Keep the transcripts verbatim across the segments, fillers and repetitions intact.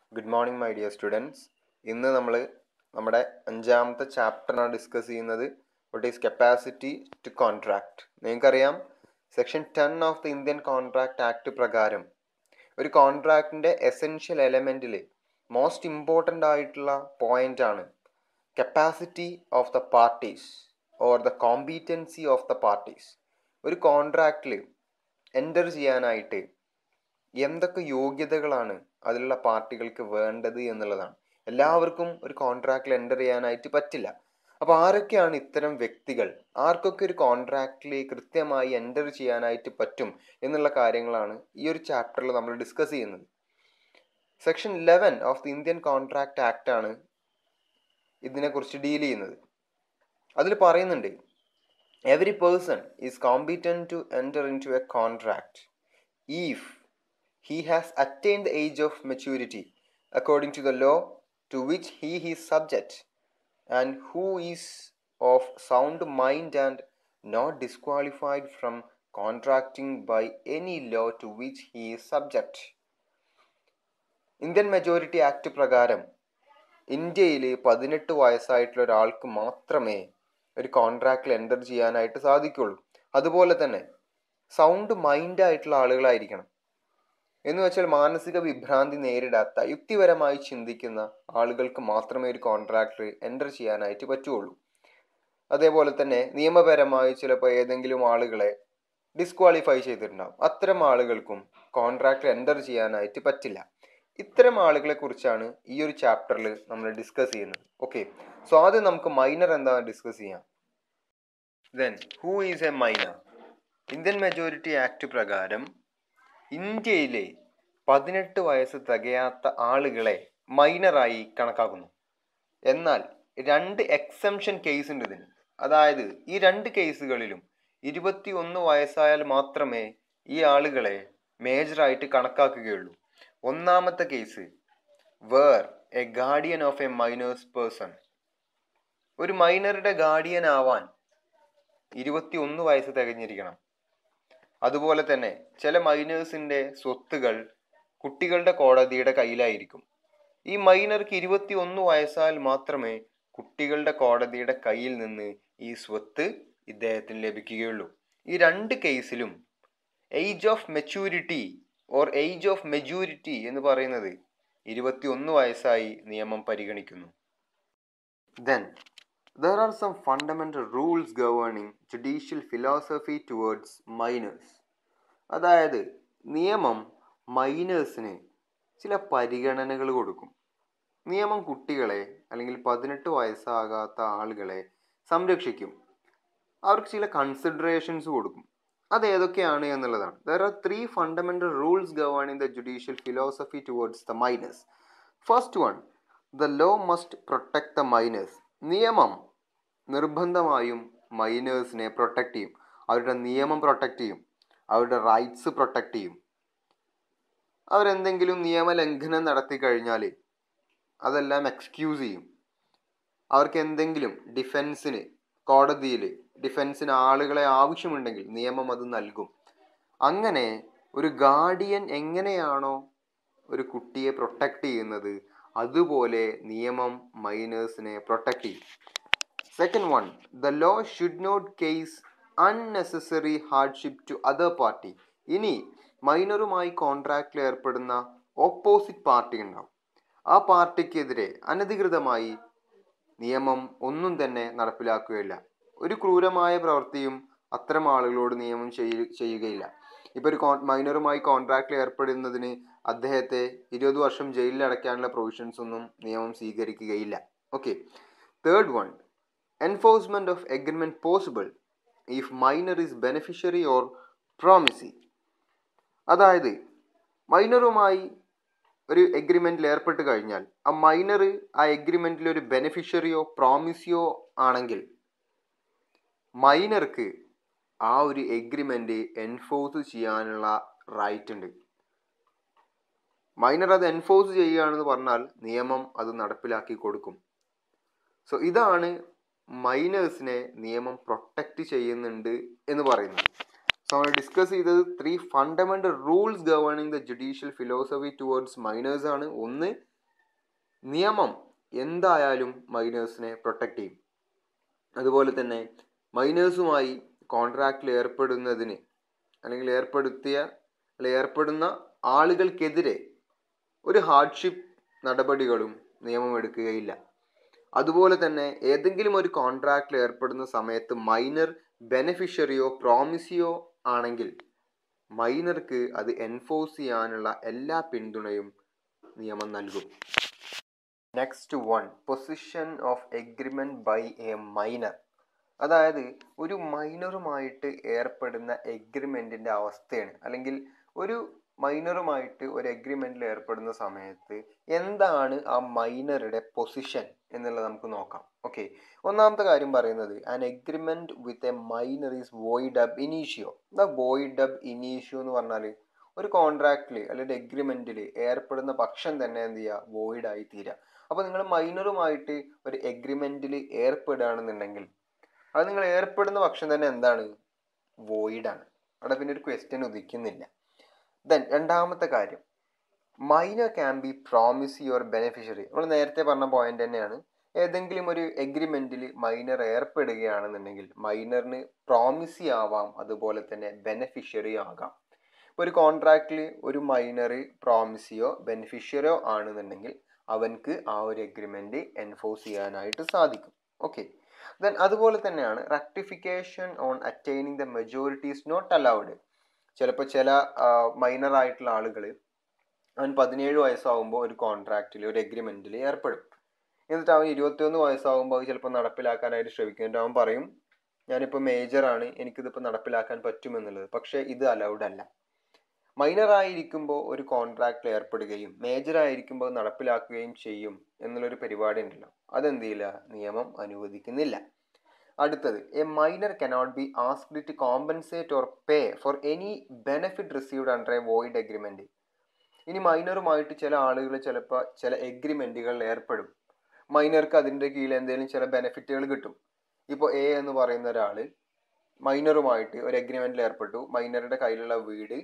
Good morning my dear students. ഇന്ന് നമ്മൾ നമ്മുടെ അഞ്ചാമത്തെ ചാപ്റ്ററാണ് ഡിസ്കസ് ചെയ്യുന്നത്. What is capacity to contract. നിങ്ങൾക്കറിയാം, section ten of the Indian contract act പ്രകാരം ഒരു കോൺട്രാക്റ്റിൻ്റെ എസെൻഷ്യൽ എലമെൻറ്റിൽ മോസ്റ്റ് ഇമ്പോർട്ടൻ്റ് ആയിട്ടുള്ള പോയിൻ്റ് ആണ് capacity of the parties or the competency of the parties. ഒരു കോൺട്രാക്റ്റിൽ എൻ്റർ ചെയ്യാനായിട്ട് എന്തൊക്കെ യോഗ്യതകളാണ് അതിലുള്ള പാർട്ടികൾക്ക് വേണ്ടത് എന്നുള്ളതാണ്. എല്ലാവർക്കും ഒരു കോൺട്രാക്റ്റിൽ എൻ്റർ ചെയ്യാനായിട്ട് പറ്റില്ല. അപ്പോൾ ആരൊക്കെയാണ് ഇത്തരം വ്യക്തികൾ, ആർക്കൊക്കെ ഒരു കോൺട്രാക്റ്റിൽ കൃത്യമായി എൻ്റർ ചെയ്യാനായിട്ട് പറ്റും എന്നുള്ള കാര്യങ്ങളാണ് ഈ ഒരു ചാപ്റ്ററിൽ നമ്മൾ ഡിസ്കസ് ചെയ്യുന്നത്. Section eleven of the Indian contract act ആണ് ഇതിനെക്കുറിച്ച് ഡീൽ ചെയ്യുന്നത്. അതിൽ പറയുന്നുണ്ട്, every person is competent to enter into a contract if he has attained the age of maturity according to the law to which he is subject, and who is of sound mind and not disqualified from contracting by any law to which he is subject. Indian majority act പ്രകാരം ഇന്ത്യയിൽ പതിനെട്ട് വയസ്സായിട്ടുള്ള ഒരാൾക്ക് മാത്രമേ ഒരു കോൺട്രാക്റ്റിൽ enter ചെയ്യാനായിട്ട് സാധിക്കുള്ളൂ. അതുപോലെ തന്നെ സൗണ്ട് മൈൻഡ് ആയിട്ടുള്ള ആളുകളായിരിക്കണം. എന്ന് വെച്ചാൽ മാനസിക വിഭ്രാന്തി നേരിടാത്ത, യുക്തിപരമായി ചിന്തിക്കുന്ന ആളുകൾക്ക് മാത്രമേ ഒരു കോൺട്രാക്റ്റിൽ എൻ്റർ ചെയ്യാനായിട്ട് പറ്റുള്ളൂ. അതേപോലെ തന്നെ നിയമപരമായി ചിലപ്പോൾ ഏതെങ്കിലും ആളുകളെ ഡിസ്ക്വാളിഫൈ ചെയ്തിട്ടുണ്ടാകും. അത്തരം ആളുകൾക്കും കോൺട്രാക്റ്റിൽ എൻ്റർ ചെയ്യാനായിട്ട് പറ്റില്ല. ഇത്തരം ആളുകളെ കുറിച്ചാണ് ഈ ഒരു ചാപ്റ്ററിൽ നമ്മൾ ഡിസ്കസ് ചെയ്യുന്നത്. ഓക്കെ, സോ ആദ്യം നമുക്ക് മൈനർ എന്താണെന്ന് ഡിസ്കസ് ചെയ്യാം. Then who is a minor? Indian majority act പ്രകാരം ഇന്ത്യയിലെ പതിനെട്ട് വയസ്സ് തികയാത്ത ആളുകളെ മൈനറായി കണക്കാക്കുന്നു. എന്നാൽ രണ്ട് എക്സംഷൻ കേസ് ഉണ്ട് ഇതിന്. അതായത് ഈ രണ്ട് കേസുകളിലും ഇരുപത്തി ഒന്ന് വയസ്സായാൽ മാത്രമേ ഈ ആളുകളെ മേജറായിട്ട് കണക്കാക്കുകയുള്ളൂ. ഒന്നാമത്തെ case, where a guardian of a minors person. ഒരു മൈനറുടെ ഗാർഡിയൻ ആവാൻ ഇരുപത്തി ഒന്ന് വയസ്സ് തികഞ്ഞിരിക്കണം. അതുപോലെ തന്നെ ചില മൈനേഴ്സിൻ്റെ സ്വത്തുകൾ കുട്ടികളുടെ കോടതിയുടെ കയ്യിലായിരിക്കും. ഈ മൈനർക്ക് ഇരുപത്തി ഒന്ന് വയസ്സാൽ മാത്രമേ കുട്ടികളുടെ കോടതിയുടെ കയ്യിൽ നിന്ന് ഈ സ്വത്ത് ഇദ്ദേഹത്തിന് ലഭിക്കുകയുള്ളൂ. ഈ രണ്ട് കേസിലും age of maturity or age of majority എന്ന് പറയുന്നത് ഇരുപത്തി ഒന്ന് വയസ്സായി നിയമം പരിഗണിക്കുന്നു. Then there are some fundamental rules governing judicial philosophy towards minors. അതായത് നിയമം മൈനേഴ്സിന് ചില പരിഗണനകൾ കൊടുക്കും. നിയമം കുട്ടികളെ അല്ലെങ്കിൽ പതിനെട്ട് വയസ്സാകാത്ത ആളുകളെ സംരക്ഷിക്കും. അവർക്ക് ചില കൺസിഡറേഷൻസ് കൊടുക്കും. അത് ഏതൊക്കെയാണ് എന്നുള്ളതാണ്. there are three fundamental rules governing the judicial philosophy towards the minors. First one, the law must protect the minors. നിയമം നിർബന്ധമായും മൈനേഴ്സിനെ പ്രൊട്ടക്റ്റ് ചെയ്യും. അവരുടെ നിയമം പ്രൊട്ടക്റ്റ് ചെയ്യും, അവരുടെ റൈറ്റ്സ് പ്രൊട്ടക്റ്റ് ചെയ്യും. അവരെന്തെങ്കിലും നിയമലംഘനം നടത്തി കഴിഞ്ഞാൽ അതെല്ലാം എക്സ്ക്യൂസ് ചെയ്യും. അവർക്ക് എന്തെങ്കിലും ഡിഫെൻസിന് കോടതിയിൽ ഡിഫെൻസിന് ആളുകളെ ആവശ്യമുണ്ടെങ്കിൽ നിയമം അത് നൽകും. അങ്ങനെ ഒരു ഗാർഡിയൻ എങ്ങനെയാണോ ഒരു കുട്ടിയെ പ്രൊട്ടക്റ്റ് ചെയ്യുന്നത്, അതുപോലെ നിയമം മൈനേഴ്സിനെ പ്രൊട്ടക്റ്റ് ചെയ്യും. Second one, the law should not cause unnecessary hardship to other party. ഇനി മൈനറുമായി കോൺട്രാക്റ്റിൽ ഏർപ്പെടുന്ന ഓപ്പോസിറ്റ് പാർട്ടി ഉണ്ടാവും. ആ പാർട്ടിക്കെതിരെ അനധികൃതമായി നിയമം ഒന്നും തന്നെ നടപ്പിലാക്കുകയില്ല. ഒരു ക്രൂരമായ പ്രവൃത്തിയും അത്തരം ആളുകളോട് നിയമം ചെയ്യുകയില്ല. ഇപ്പോൾ ഒരു മൈനറുമായി കോൺട്രാക്റ്റിൽ ഏർപ്പെടുന്നതിന് അദ്ദേഹത്തെ ഇരുപത് വർഷം ജയിലിൽ അടയ്ക്കാനുള്ള പ്രൊവിഷൻസ് ഒന്നും നിയമം സ്വീകരിക്കുകയില്ല. Okay. Third one, enforcement of agreement possible if minor is beneficiary or promisee. അതായത് മൈനറുമായി ഒരു എഗ്രിമെന്റിൽ ഏർപ്പെട്ട് കഴിഞ്ഞാൽ ആ മൈനർ ആ എഗ്രിമെന്റിൽ ഒരു ബെനിഫിഷ്യറിയോ പ്രോമിസിയോ ആണെങ്കിൽ മൈനർക്ക് ആ ഒരു എഗ്രിമെന്റ് എൻഫോഴ്സ് ചെയ്യാനുള്ള റൈറ്റ് ഉണ്ട്. മൈനർ അത് എൻഫോഴ്സ് ചെയ്യുകയാണെന്ന് പറഞ്ഞാൽ നിയമം അത് നടപ്പിലാക്കി കൊടുക്കും. സോ ഇതാണ് മൈനേഴ്സിനെ നിയമം പ്രൊട്ടക്റ്റ് ചെയ്യുന്നുണ്ട് എന്ന് പറയുന്നത്. സോ നമ്മൾ ഡിസ്കസ് ചെയ്തത് three fundamental rules governing the judicial philosophy towards minors ആണ്. ഒന്ന്, നിയമം എന്തായാലും മൈനേഴ്സിനെ പ്രൊട്ടക്റ്റ് ചെയ്യും. അതുപോലെ തന്നെ മൈനേഴ്സുമായി കോൺട്രാക്റ്റിൽ ഏർപ്പെടുന്നതിന് അല്ലെങ്കിൽ ഏർപ്പെടുത്തിയ അല്ലെങ്കിൽ ഏർപ്പെടുന്ന ആളുകൾക്കെതിരെ ഒരു ഹാർഡ്ഷിപ്പ് നടപടികളും നിയമം എടുക്കുകയില്ല. അതുപോലെ തന്നെ ഏതെങ്കിലും ഒരു കോൺട്രാക്റ്റിൽ ഏർപ്പെടുന്ന സമയത്ത് മൈനർ ബെനഫിഷ്യറിയോ പ്രോമിസിയോ ആണെങ്കിൽ മൈനർക്ക് അത് എൻഫോഴ്സ് ചെയ്യാനുള്ള എല്ലാ പിന്തുണയും നിയമം നൽകും. Next one, position of agreement by a minor. അതായത് ഒരു മൈനറുമായിട്ട് ഏർപ്പെടുന്ന എഗ്രിമെന്റിന്റെ അവസ്ഥയാണ്, അല്ലെങ്കിൽ ഒരു മൈനറുമായിട്ട് ഒരു എഗ്രിമെന്റിൽ ഏർപ്പെടുന്ന സമയത്ത് എന്താണ് ആ മൈനറുടെ പൊസിഷൻ എന്നുള്ളത് നമുക്ക് നോക്കാം. ഓക്കെ, ഒന്നാമത്തെ കാര്യം പറയുന്നത് an agreement with a minor is void ab initio. എന്താ വോയിഡ് അബ് ഇനീഷ്യോ എന്ന് പറഞ്ഞാൽ ഒരു കോൺട്രാക്റ്റിൽ അല്ലെങ്കിൽ എഗ്രിമെന്റിൽ ഏർപ്പെടുന്ന പക്ഷം തന്നെ എന്ത് ചെയ്യുക, വോയിഡ് ആയി തീരുക. അപ്പോൾ നിങ്ങൾ മൈനറുമായിട്ട് ഒരു എഗ്രിമെന്റിൽ ഏർപ്പെടുകയാണെന്നുണ്ടെങ്കിൽ അത് നിങ്ങൾ ഏർപ്പെടുന്ന പക്ഷം തന്നെ എന്താണ്, വോയിഡ് ആണ്. അവിടെ പിന്നെ ഒരു ക്വസ്റ്റ്യൻ ഉദിക്കുന്നില്ല. ദെൻ രണ്ടാമത്തെ കാര്യം, minor can be promise your beneficiary. നമ്മൾ നേരത്തെ പറഞ്ഞ പോയിന്റ് തന്നെയാണ്. ഏതെങ്കിലും ഒരു എഗ്രിമെന്റിൽ മൈനർ ഏർപ്പെടുകയാണെന്നുണ്ടെങ്കിൽ മൈനറിന് പ്രോമിസി ആവാം, അതുപോലെ തന്നെ ബെനിഫിഷ്യറി ആകാം. ഇപ്പോൾ ഒരു കോൺട്രാക്റ്റിൽ ഒരു മൈനർ പ്രോമിസിയോ ബെനിഫിഷ്യറിയോ ആണെന്നുണ്ടെങ്കിൽ അവൻക്ക് ആ ഒരു എഗ്രിമെന്റ് എൻഫോഴ്സ് ചെയ്യാനായിട്ട് സാധിക്കും. ഓക്കെ, ദെൻ അതുപോലെ തന്നെയാണ് rectification on attaining the majority is not allowed. ചിലപ്പോൾ ചില മൈനർ ആയിട്ടുള്ള ആളുകൾ അവൻ പതിനേഴ് വയസ്സാകുമ്പോൾ ഒരു കോൺട്രാക്റ്റിൽ ഒരു എഗ്രിമെന്റിൽ ഏർപ്പെടും. എന്നിട്ട് അവൻ ഇരുപത്തിയൊന്ന് വയസ്സാകുമ്പോൾ അത് ചിലപ്പോൾ നടപ്പിലാക്കാനായിട്ട് ശ്രമിക്കും. എന്നിട്ട് അവൻ പറയും ഞാനിപ്പോൾ മേജറാണ്, എനിക്കിതിപ്പോൾ നടപ്പിലാക്കാൻ പറ്റുമെന്നുള്ളത്. പക്ഷേ ഇത് അലൗഡ് അല്ല. മൈനർ ആയിരിക്കുമ്പോൾ ഒരു കോൺട്രാക്റ്റിൽ ഏർപ്പെടുകയും മേജർ ആയിരിക്കുമ്പോൾ നടപ്പിലാക്കുകയും ചെയ്യും എന്നുള്ളൊരു പരിപാടി ഉണ്ടല്ലോ, അതെന്ത് ചെയ്യില്ല, നിയമം അനുവദിക്കുന്നില്ല. അടുത്തത്, a minor cannot be asked to compensate or pay for any benefit received under a void agreement. ഇനി മൈനറുമായിട്ട് ചില ആളുകൾ ചിലപ്പോൾ ചില എഗ്രിമെന്റുകളിൽ ഏർപ്പെടും. മൈനർക്ക് അതിൻ്റെ കീഴിൽ എന്തെങ്കിലും ചില ബെനിഫിറ്റുകൾ കിട്ടും. ഇപ്പോൾ എ എന്ന് പറയുന്ന ഒരാൾ മൈനറുമായിട്ട് ഒരു എഗ്രിമെന്റിൽ ഏർപ്പെട്ടു. മൈനറുടെ കയ്യിലുള്ള വീട്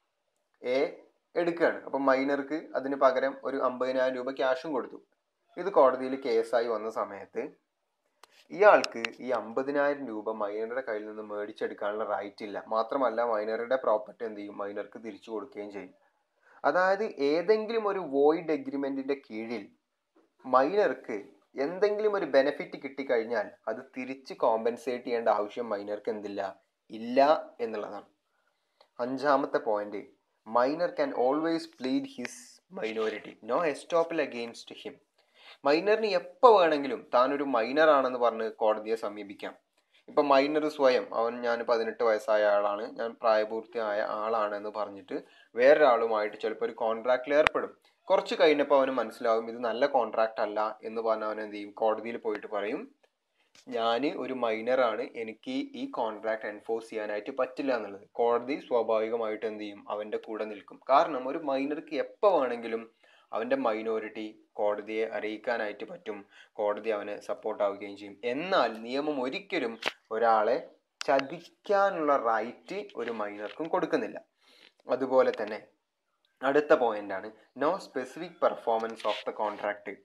എ എടുക്കുകയാണ്. അപ്പം മൈനർക്ക് അതിന് പകരം ഒരു അമ്പതിനായിരം രൂപ ക്യാഷും കൊടുത്തു. ഇത് കോടതിയിൽ കേസായി വന്ന സമയത്ത് ഇയാൾക്ക് ഈ അമ്പതിനായിരം രൂപ മൈനറുടെ കയ്യിൽ നിന്ന് മേടിച്ചെടുക്കാനുള്ള റൈറ്റ് ഇല്ല. മാത്രമല്ല മൈനറുടെ പ്രോപ്പർട്ടി എന്ത് ചെയ്യും, മൈനർക്ക് തിരിച്ചു കൊടുക്കുകയും ചെയ്യും. അതായത് ഏതെങ്കിലും ഒരു വോയിഡ് എഗ്രിമെന്റിന്റെ കീഴിൽ മൈനർക്ക് എന്തെങ്കിലും ഒരു ബെനിഫിറ്റ് കിട്ടിക്കഴിഞ്ഞാൽ അത് തിരിച്ച് കോമ്പൻസേറ്റ് ചെയ്യേണ്ട ആവശ്യം മൈനർക്ക് എന്തില്ല, ഇല്ല എന്നുള്ളതാണ്. അഞ്ചാമത്തെ point, minor can always plead his minority, no estoppel against him. മൈനറിന് എപ്പോൾ വേണമെങ്കിലും താൻ ഒരു മൈനർ ആണെന്ന് പറഞ്ഞ് കോടതിയെ സമീപിക്കാം. ഇപ്പം മൈനർ സ്വയം അവൻ ഞാൻ പതിനെട്ട് വയസ്സായ ആളാണ്, ഞാൻ പ്രായപൂർത്തിയായ ആളാണ് എന്ന് പറഞ്ഞിട്ട് വേറൊരാളുമായിട്ട് ചിലപ്പോൾ ഒരു കോൺട്രാക്റ്റിൽ ഏർപ്പെടും. കുറച്ച് കഴിഞ്ഞപ്പോൾ അവന് മനസ്സിലാവും ഇത് നല്ല കോൺട്രാക്റ്റ് അല്ല എന്ന് പറഞ്ഞാൽ അവൻ എന്ത് ചെയ്യും, കോടതിയിൽ പോയിട്ട് പറയും ഞാൻ ഒരു മൈനറാണ്, എനിക്ക് ഈ കോൺട്രാക്ട് എൻഫോഴ്സ് ചെയ്യാനായിട്ട് പറ്റില്ല എന്നുള്ളത്. കോടതി സ്വാഭാവികമായിട്ട് എന്ത് ചെയ്യും, അവൻ്റെ കൂടെ നിൽക്കും. കാരണം ഒരു മൈനർക്ക് എപ്പോൾ വേണമെങ്കിലും അവൻ്റെ മൈനോറിറ്റി കോടതിയെ അറിയിക്കാനായിട്ട് പറ്റും. കോടതി അവന് സപ്പോർട്ടാവുകയും ചെയ്യും. എന്നാൽ നിയമം ഒരിക്കലും ഒരാളെ ചതിക്കാനുള്ള റൈറ്റ് ഒരു മൈനർക്കും കൊടുക്കുന്നില്ല. അതുപോലെ തന്നെ അടുത്ത പോയിന്റാണ് no specific performance of the contract.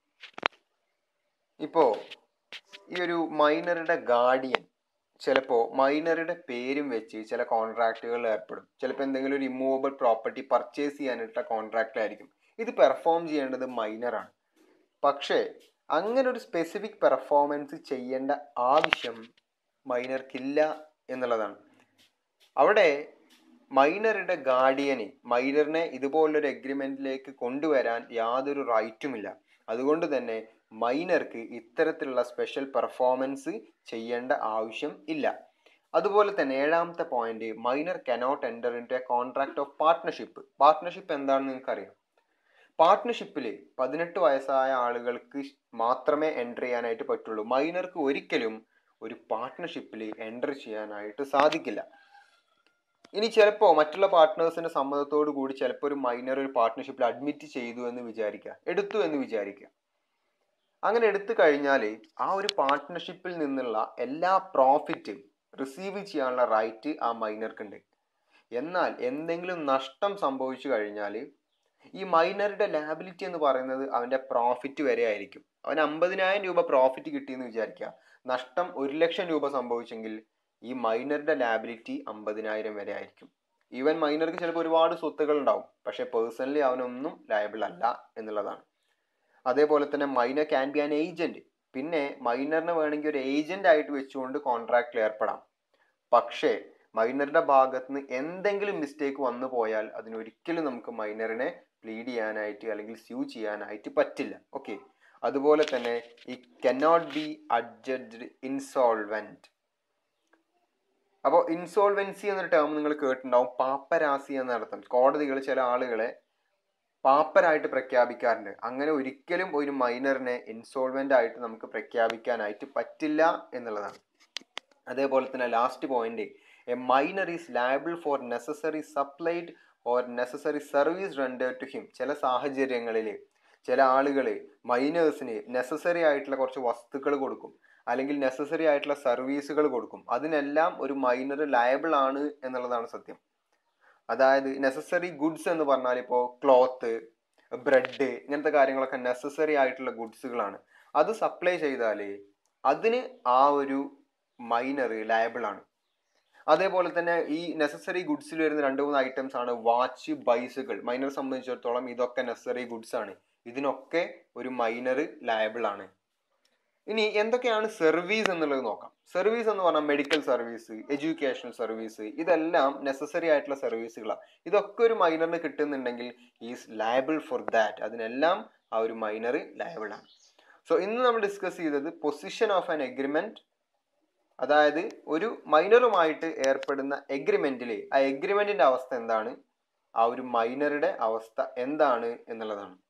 ഇപ്പോൾ ഈ ഒരു മൈനറുടെ ഗാർഡിയൻ ചിലപ്പോൾ മൈനറുടെ പേരും വെച്ച് ചില കോൺട്രാക്റ്റുകളിൽ ഏർപ്പെടും. ചിലപ്പോൾ എന്തെങ്കിലും ഒരു ഇമ്മൂവബിൾ പ്രോപ്പർട്ടി പർച്ചേസ് ചെയ്യാനായിട്ടുള്ള കോൺട്രാക്റ്റിലായിരിക്കും. ഇത് പെർഫോം ചെയ്യേണ്ടത് മൈനറാണ്. പക്ഷേ അങ്ങനെ ഒരു സ്പെസിഫിക് പെർഫോമൻസ് ചെയ്യേണ്ട ആവശ്യം മൈനർക്കില്ല എന്നുള്ളതാണ്. അവിടെ മൈനറുടെ ഗാർഡിയന് മൈനറിനെ ഇതുപോലൊരു എഗ്രിമെന്റിലേക്ക് കൊണ്ടുവരാൻ യാതൊരു റൈറ്റുമില്ല. അതുകൊണ്ട് തന്നെ മൈനർക്ക് ഇത്തരത്തിലുള്ള സ്പെഷ്യൽ പെർഫോമൻസ് ചെയ്യേണ്ട ആവശ്യം ഇല്ല. അതുപോലെ തന്നെ ഏഴാമത്തെ point, minor cannot enter into a contract of partnership. Partnership എന്താണെന്ന് നിങ്ങൾക്കറിയാം. പാർട്ട്ണർഷിപ്പിൽ പതിനെട്ട് വയസ്സായ ആളുകൾക്ക് മാത്രമേ എൻ്റർ ചെയ്യാനായിട്ട് പറ്റുള്ളൂ. മൈനർക്ക് ഒരിക്കലും ഒരു പാർട്ട്ണർഷിപ്പിൽ എൻ്റർ ചെയ്യാനായിട്ട് സാധിക്കില്ല. ഇനി ചിലപ്പോൾ മറ്റുള്ള പാർട്ട്നേഴ്സിന്റെ സമ്മതത്തോടു കൂടി ചിലപ്പോൾ ഒരു മൈനർ ഒരു പാർട്ട്ണർഷിപ്പിൽ അഡ്മിറ്റ് ചെയ്തു എന്ന് വിചാരിക്കുക, എടുത്തു എന്ന് വിചാരിക്കുക. അങ്ങനെ എടുത്തു കഴിഞ്ഞാൽ ആ ഒരു പാർട്ട്ണർഷിപ്പിൽ നിന്നുള്ള എല്ലാ പ്രോഫിറ്റും റിസീവ് ചെയ്യാനുള്ള റൈറ്റ് ആ മൈനർക്കുണ്ട്. എന്നാൽ എന്തെങ്കിലും നഷ്ടം സംഭവിച്ചു കഴിഞ്ഞാൽ ഈ മൈനറുടെ ലാബിലിറ്റി എന്ന് പറയുന്നത് അവൻ്റെ പ്രോഫിറ്റ് വരെ ആയിരിക്കും. അവൻ അമ്പതിനായിരം രൂപ പ്രോഫിറ്റ് കിട്ടിയെന്ന് വിചാരിക്കുക, നഷ്ടം ഒരു ലക്ഷം രൂപ സംഭവിച്ചെങ്കിൽ ഈ മൈനറുടെ ലാബിലിറ്റി അമ്പതിനായിരം വരെ ആയിരിക്കും. ഈവൻ മൈനർക്ക് ചിലപ്പോൾ ഒരുപാട് സ്വത്തുകൾ ഉണ്ടാവും, പക്ഷെ പേഴ്സണലി അവനൊന്നും ലയബിൾ അല്ല എന്നുള്ളതാണ്. അതേപോലെ തന്നെ minor can be an agent. പിന്നെ മൈനറിനെ വേണമെങ്കിൽ ഒരു ഏജന്റ് ആയിട്ട് വെച്ചുകൊണ്ട് കോൺട്രാക്റ്റിൽ ഏർപ്പെടാം. പക്ഷേ മൈനറുടെ ഭാഗത്ത് നിന്ന് എന്തെങ്കിലും മിസ്റ്റേക്ക് വന്നു പോയാൽ അതിനൊരിക്കലും നമുക്ക് മൈനറിനെ പ്ലീഡ് ചെയ്യാനായിട്ട് അല്ലെങ്കിൽ സ്യൂ ചെയ്യാനായിട്ട് പറ്റില്ല. ഓക്കെ. അതുപോലെ തന്നെ ഈ കനോട്ട് ബി അഡ്ജഡ്ജ്ഡ് ഇൻസോൾവെന്റ്. അപ്പോൾ ഇൻസോൾവെൻസി എന്നൊരു ടേം നിങ്ങൾ കേട്ടിട്ടുണ്ടാവും. പാപ്പരാസി എന്നർത്ഥം. കോടതികൾ ചില ആളുകളെ പാപ്പരായിട്ട് പ്രഖ്യാപിക്കാറുണ്ട്. അങ്ങനെ ഒരിക്കലും ഒരു മൈനറിനെ ഇൻസോൾവെന്റ് ആയിട്ട് നമുക്ക് പ്രഖ്യാപിക്കാനായിട്ട് പറ്റില്ല എന്നുള്ളതാണ്. അതേപോലെ തന്നെ last point, a minor is liable for necessary supplied or necessary service rendered to him. ചില സാഹചര്യങ്ങളിൽ ചില ആളുകൾ മൈനേഴ്സിന് നെസസറി ആയിട്ടുള്ള കുറച്ച് വസ്തുക്കൾ കൊടുക്കും, അല്ലെങ്കിൽ നെസസറി ആയിട്ടുള്ള സർവീസുകൾ കൊടുക്കും. അതിനെല്ലാം ഒരു മൈനർ ലയബിൾ ആണ് എന്നുള്ളതാണ് സത്യം. അതായത് നെസസറി ഗുഡ്സ് എന്ന് പറഞ്ഞാൽ ഇപ്പോൾ ക്ലോത്ത്, ബ്രെഡ്, ഇങ്ങനത്തെ കാര്യങ്ങളൊക്കെ നെസസറി ആയിട്ടുള്ള ഗുഡ്സുകളാണ്. അത് സപ്ലൈ ചെയ്താൽ അതിന് ആ ഒരു മൈനർ ലയബിൾ ആണ്. അതേപോലെ തന്നെ ഈ നെസസറി ഗുഡ്സിൽ വരുന്ന രണ്ട് മൂന്ന് ഐറ്റംസ് ആണ് വാച്ച്, ബൈസിക്കിൾ. മൈനറെ സംബന്ധിച്ചിടത്തോളം ഇതൊക്കെ നെസസറി ഗുഡ്സ് ആണ്. ഇതിനൊക്കെ ഒരു മൈനർ ലയബിൾ ആണ്. ഇനി എന്തൊക്കെയാണ് സർവീസ് എന്നുള്ളത് നോക്കാം. സർവീസ് എന്ന് പറഞ്ഞാൽ മെഡിക്കൽ സർവീസ്, എഡ്യൂക്കേഷണൽ സർവീസ്, ഇതെല്ലാം നെസസറി ആയിട്ടുള്ള സർവീസുകളാണ്. ഇതൊക്കെ ഒരു മൈനറിന് കിട്ടുന്നുണ്ടെങ്കിൽ ഈസ് ലയബിൾ ഫോർ ദാറ്റ്. അതിനെല്ലാം ആ ഒരു മൈനർ ലയബിൾ ആണ്. സോ ഇന്ന് നമ്മൾ ഡിസ്കസ് ചെയ്തത് പൊസിഷൻ ഓഫ് ആൻ എഗ്രിമെന്റ്, അതായത് ഒരു മൈനറുമായിട്ട് ഏർപ്പെടുന്ന എഗ്രിമെന്റിൽ ആ എഗ്രിമെന്റിന്റെ അവസ്ഥ എന്താണ്, ആ ഒരു മൈനറുടെ അവസ്ഥ എന്താണ് എന്നുള്ളതാണ്.